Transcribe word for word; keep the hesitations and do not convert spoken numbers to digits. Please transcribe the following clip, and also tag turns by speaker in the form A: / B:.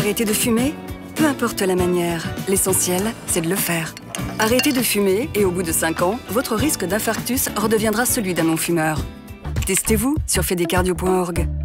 A: Arrêter de fumer? Peu importe la manière, l'essentiel, c'est de le faire. Arrêtez de fumer et au bout de cinq ans, votre risque d'infarctus redeviendra celui d'un non-fumeur. Testez-vous sur fedecardio point org.